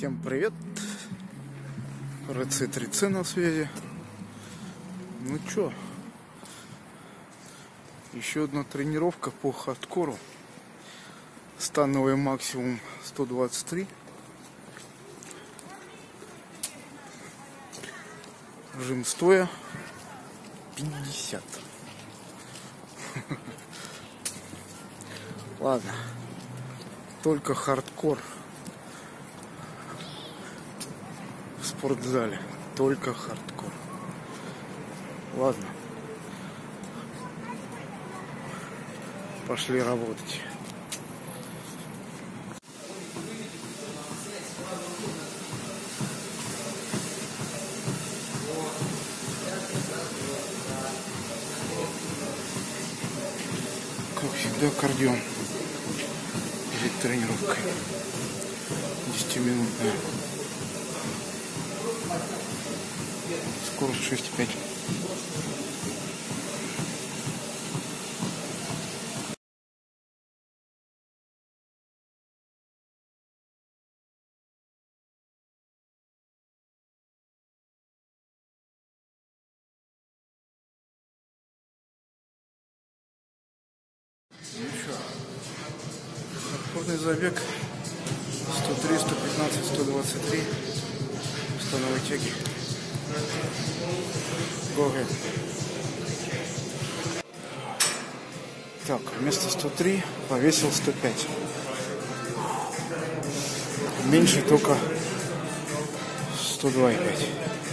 Всем привет! РЦ-3C на связи. Ну чё, еще одна тренировка по хардкору. Становый максимум 123. Жим стоя 50. Ладно, только хардкор в спортзале, только хардкор. Ладно, пошли работать. Как всегда, кардио перед тренировкой 10-минутная. Скорость 6,5. Ну что, хардкорный забег 103, 115, 123 становой тяги. Горы. Так, вместо 103 повесил 105. Меньше только 102,5.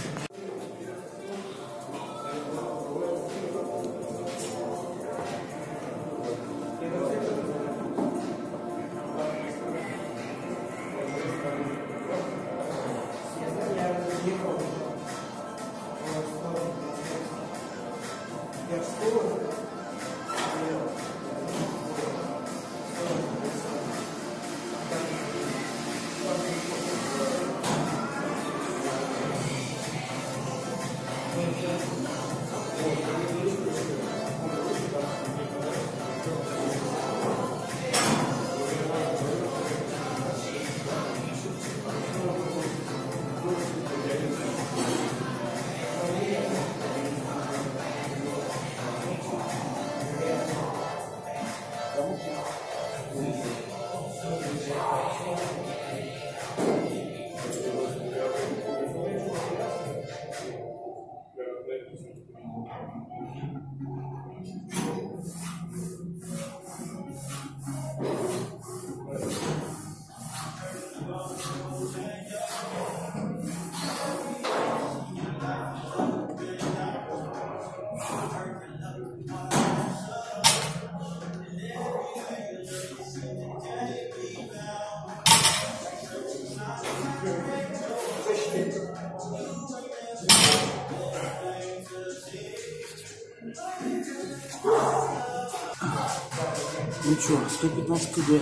Ну чё, 115 кг.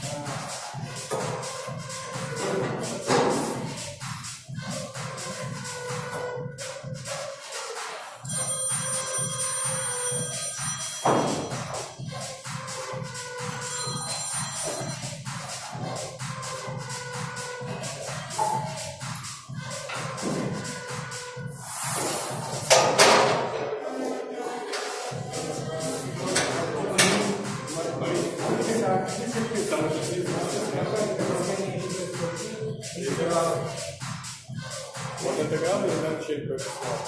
Вот это главное, надо чекать.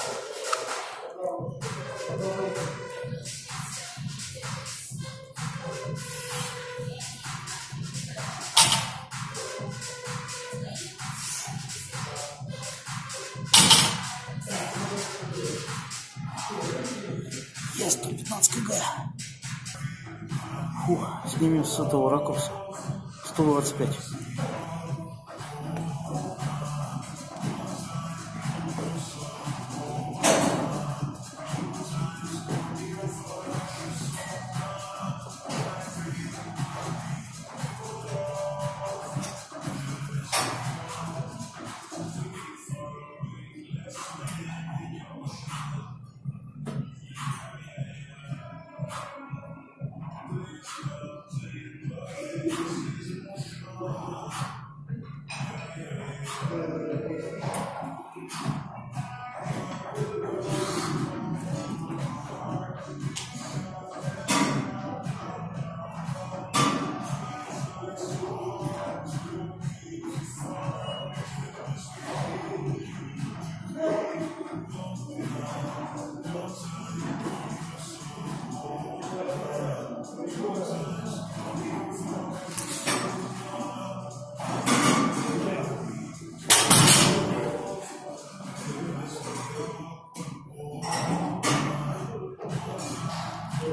Я 115 кг. Фух, снимем с этого ракурса 125.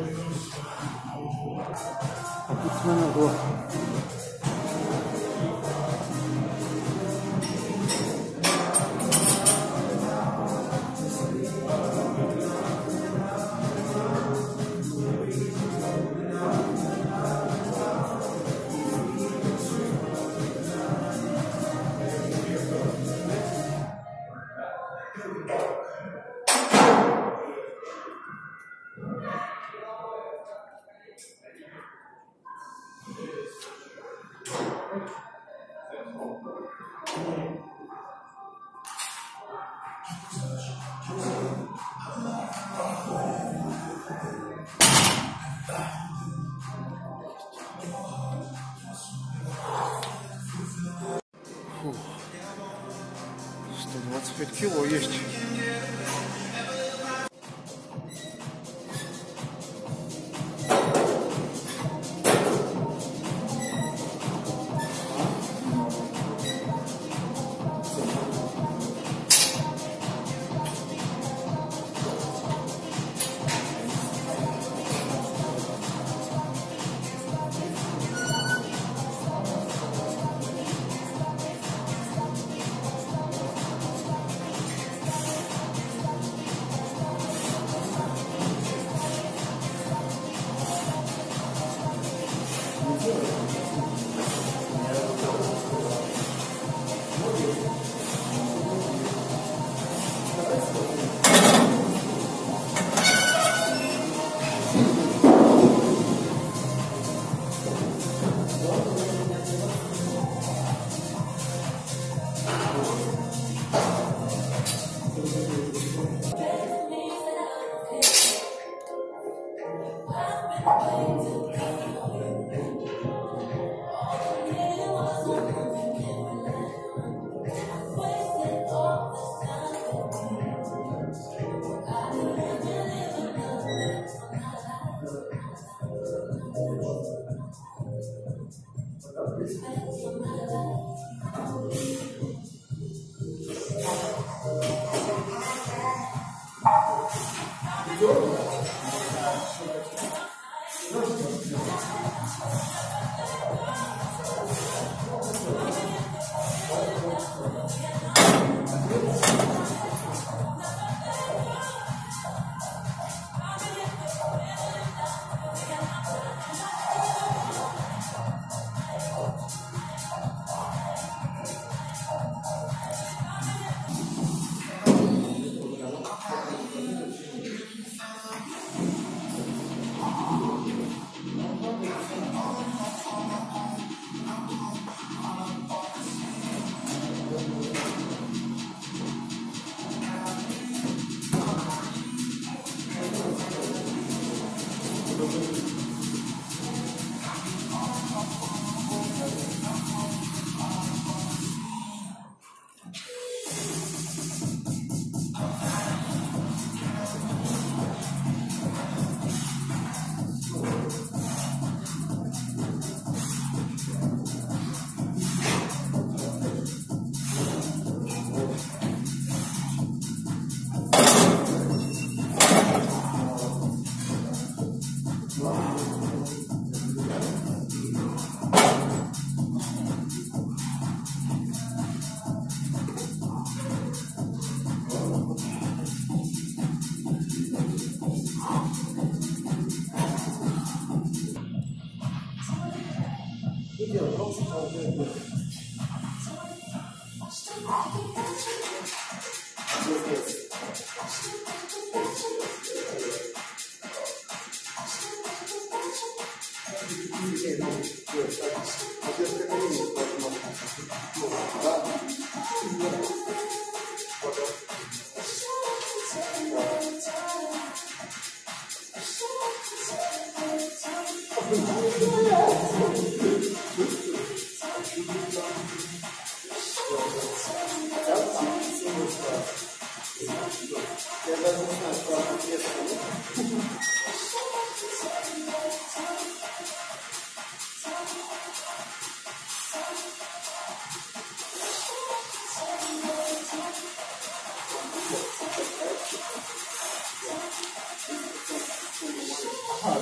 Обыкновенно было. Фу. 125 кило есть.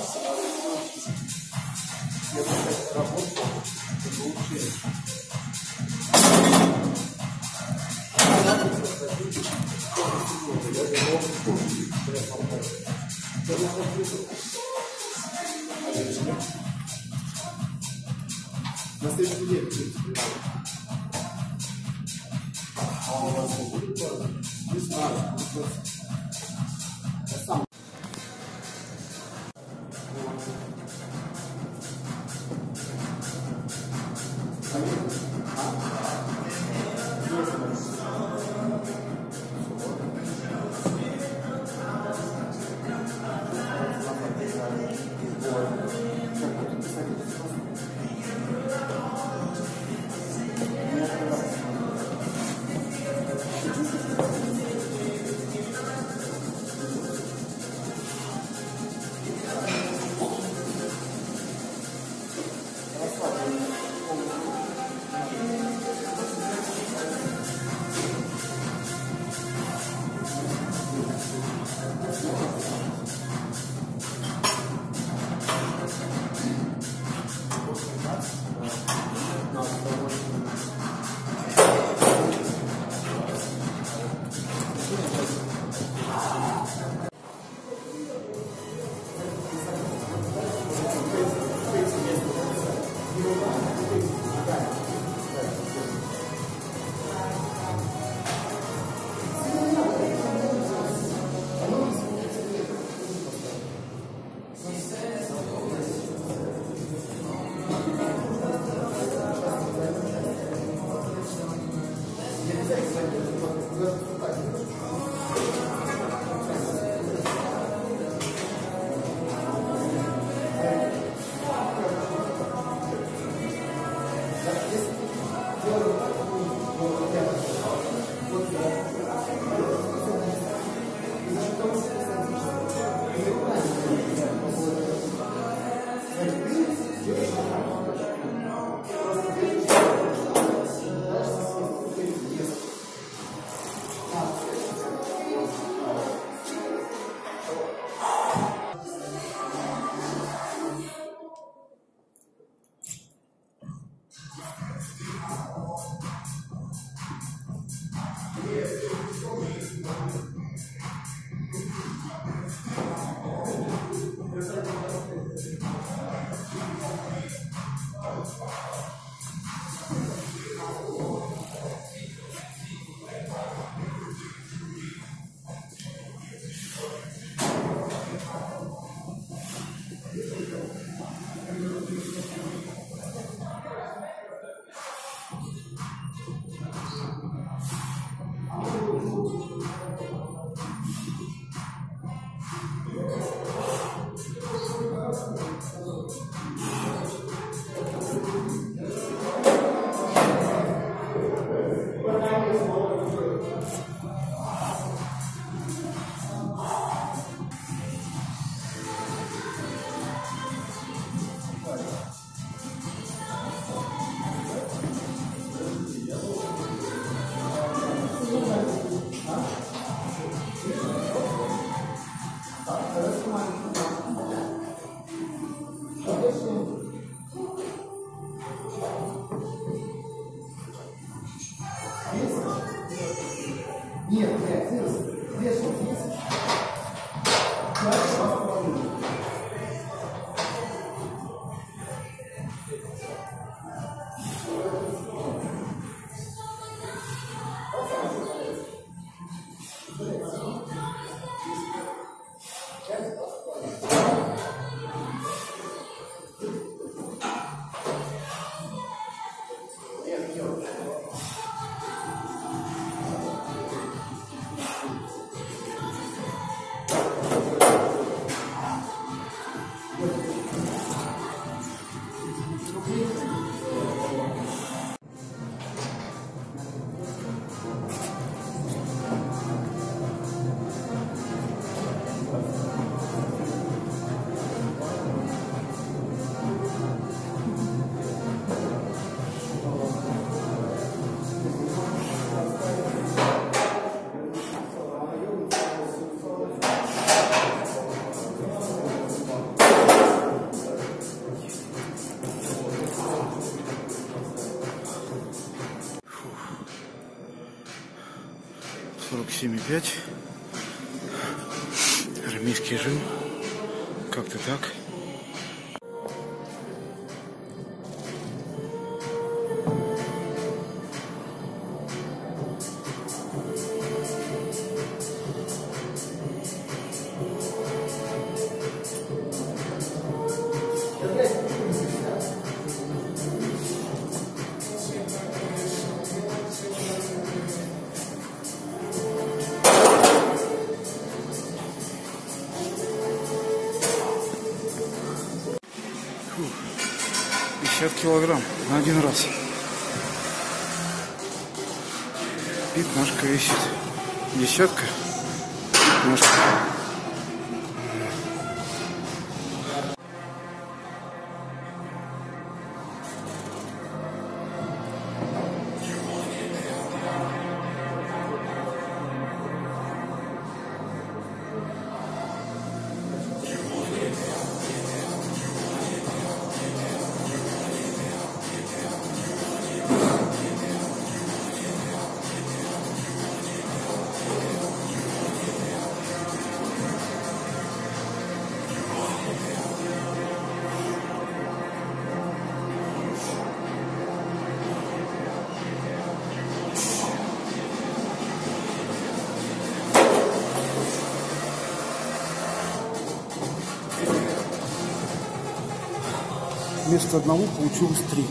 На следующей неделе. Не знаю. Я сам. 47,5. Армейский жим. Как-то так. Фух, 50 килограмм на один раз. Пятнашка висит. Десятка. Пятнашка. Вместо одного получилось 3.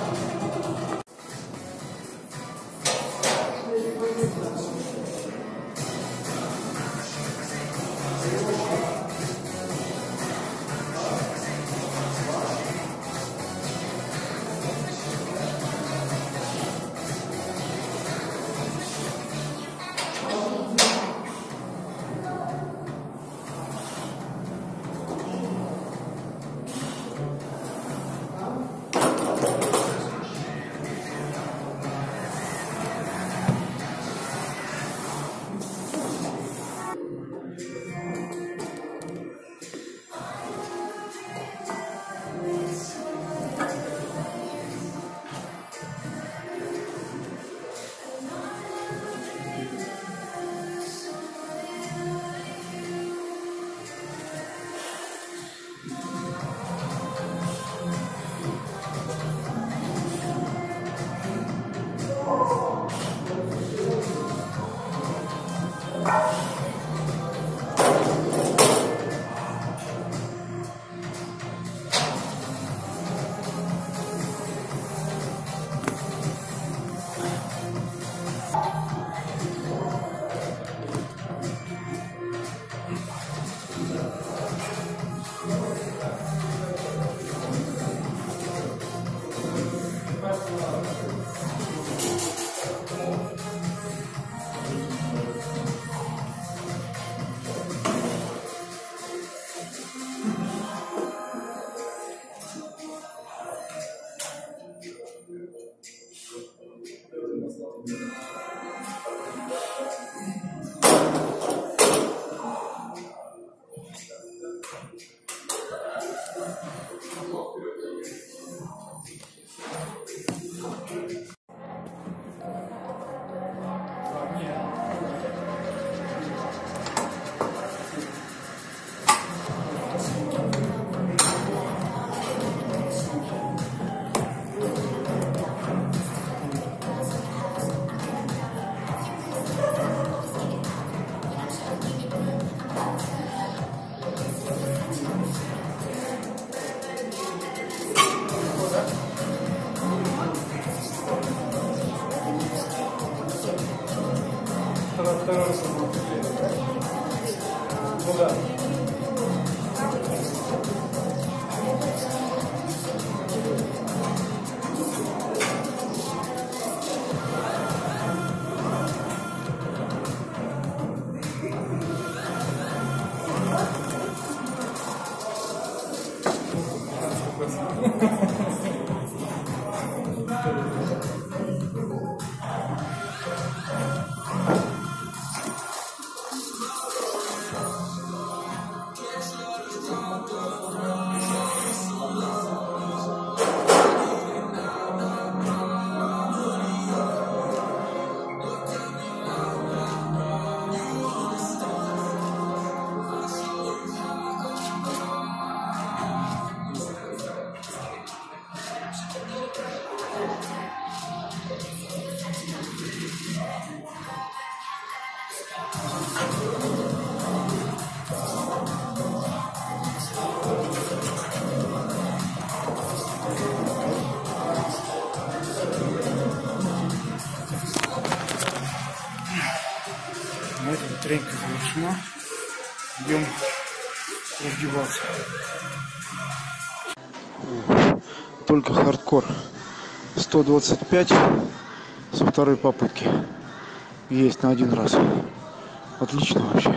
Второй раз. Ну да. тишина. Идем раздеваться. Только хардкор. 125 со второй попытки. Есть на один раз. Отлично вообще.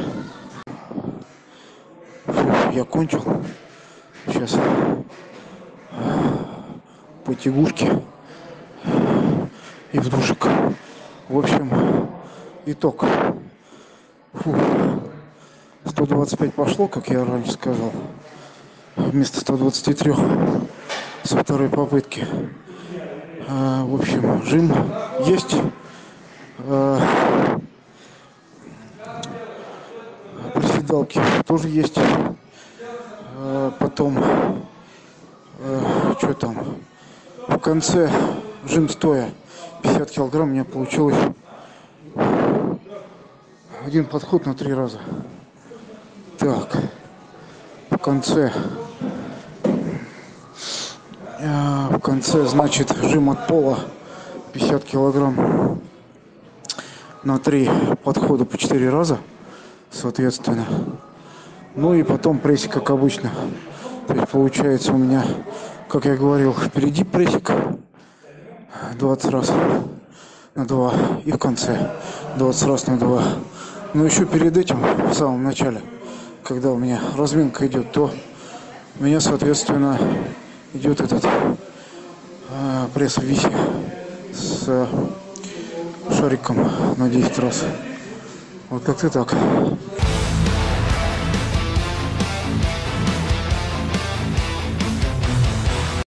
Фу, я кончил. Сейчас потягушки и в душик. В общем, итог. Фу. 125 пошло, как я раньше сказал. Вместо 123 со второй попытки. В общем, жим есть. Приседалки тоже есть. Потом что там? В конце жим стоя 50 килограмм у меня получилось. Один подход на 3 раза. Так. В конце, значит, жим от пола 50 килограмм на 3 подхода по 4 раза, соответственно. Ну и потом прессик, как обычно. То есть получается у меня, как я говорил, впереди прессик 20 раз на 2 и в конце 20 раз на 2. Но еще перед этим, в самом начале, когда у меня разминка идет, то у меня, соответственно, идет этот пресс в висе с шариком на 10 раз. Вот как-то так.